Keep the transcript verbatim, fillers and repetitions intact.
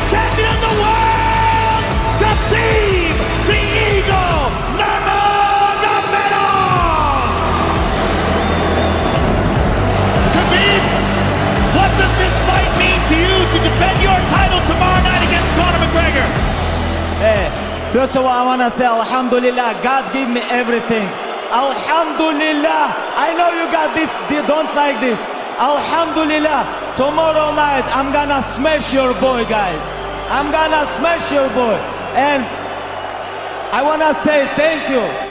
champion of the world, Khabib, the Eagle, Nurmagomedov! Khabib, what does this fight mean to you to defend your title tomorrow night against Conor McGregor? Hey, first of all, I want to say, Alhamdulillah, God gave me everything. Alhamdulillah, I know you got this, you don't like this. Alhamdulillah, tomorrow night, I'm gonna smash your boy, guys. I'm gonna smash your boy. And I wanna say thank you.